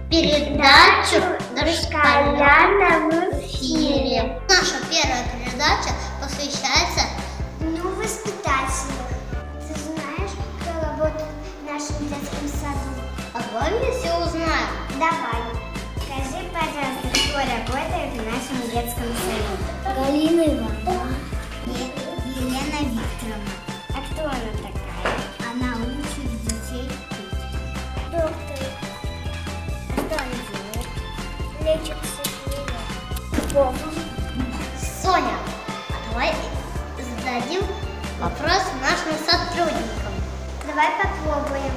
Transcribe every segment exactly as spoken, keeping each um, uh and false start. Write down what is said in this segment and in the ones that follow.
передачу «Дошколята в эфире». Наша первая передача посвящается Дню воспитателя. Ты знаешь, кто работает в нашем детском саду? А давай мы все узнаем. Давай. Скажи, пожалуйста, кто работает в нашем детском саду? Галина Ивановна. Елена Викторовна. А кто она такая? Она учит детей пить. Доктор. Что он делает? Лечит всех. Вова. Соня, а давай зададим вопрос нашим сотрудникам. Давай попробуем.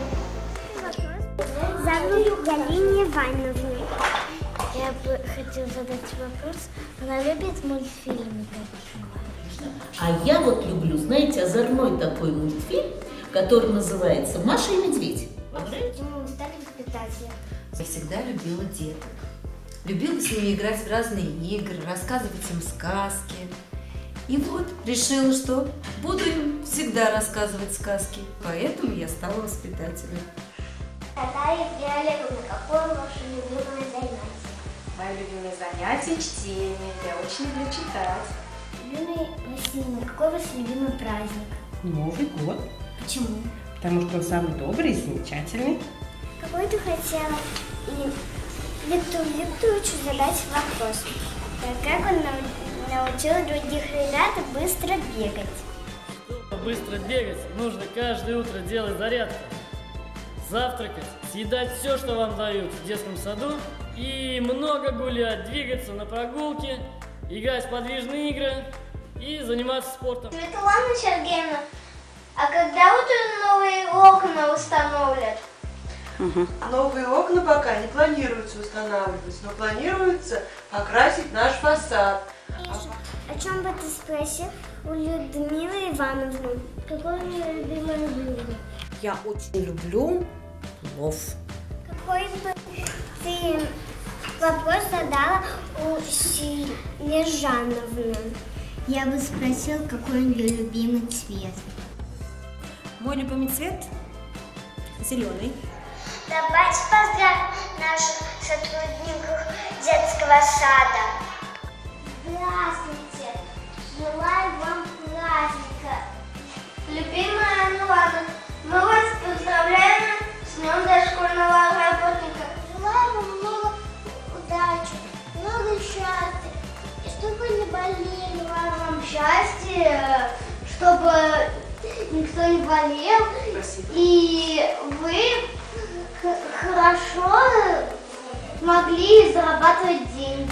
Зовут Галине Ивановне. Я бы хотела задать вопрос. Она любит мультфильмы такие? А я вот люблю, знаете, озорной такой мультфильм, который называется «Маша и медведь». Почему вы стали воспитателем? Я всегда любила деток. Любила с ними играть в разные игры, рассказывать им сказки. И вот решила, что буду им всегда рассказывать сказки. Поэтому я стала воспитателем. Наталья Олеговна, какое ваше любимое занятие? Мое любимое занятие – чтение. Я очень люблю читать. Юлия Васильевна, какой ваш любимый праздник? Новый год. Почему? Потому что он самый добрый и замечательный. Какой ты хотела и Виктору Викторовичу задать вопрос? Как он научил других ребят быстро бегать? Чтобы быстро бегать, нужно каждое утро делать зарядку. Завтракать, съедать все, что вам дают в детском саду, и много гулять, двигаться на прогулке, играть в подвижные игры и заниматься спортом. Светлана Сергеевна, а когда вот новые окна установлят? Угу. Новые окна пока не планируется устанавливать, но планируется покрасить наш фасад. О чем бы ты спросил у Людмилы Ивановны? Какое у нее любимое блюдо? Я очень люблю плов. Какой бы ты вопрос задала у Снежановны? Я бы спросил, какой у нее любимый цвет. Мой любимый цвет зеленый. Давайте поздравим наших сотрудников детского сада. Здравствуйте! Желаю вам праздника. Любимая Ануана, мы вас поздравляем с Днем дошкольного работника. Желаю вам много удачи, много счастья. И чтобы не болели, желаю вам счастья, чтобы никто не болел. Спасибо. И вы хорошо могли зарабатывать деньги.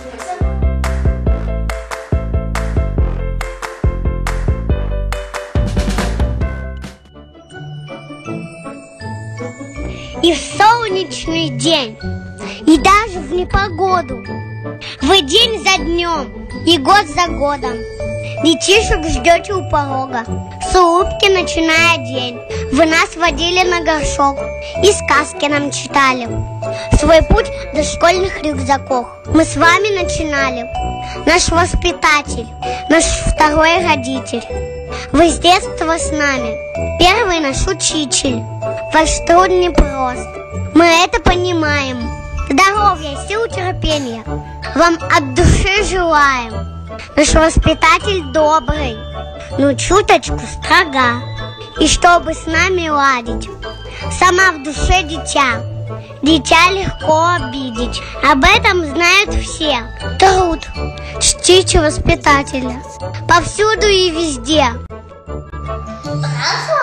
И в солнечный день, и даже в непогоду, вы день за днем и год за годом детишек ждете у порога, с улыбки начиная день. Вы нас водили на горшок и сказки нам читали. Свой путь до школьных рюкзаков мы с вами начинали. Наш воспитатель, наш второй родитель. Вы с детства с нами, первый наш учитель. Ваш труд непрост, мы это понимаем. Здоровья, сил, терпения вам от души желаем. Наш воспитатель добрый, но чуточку строга. И чтобы с нами ладить, сама в душе дитя. Дитя легко обидеть, об этом знают все. Труд, чтите воспитателя повсюду и везде. Хорошо.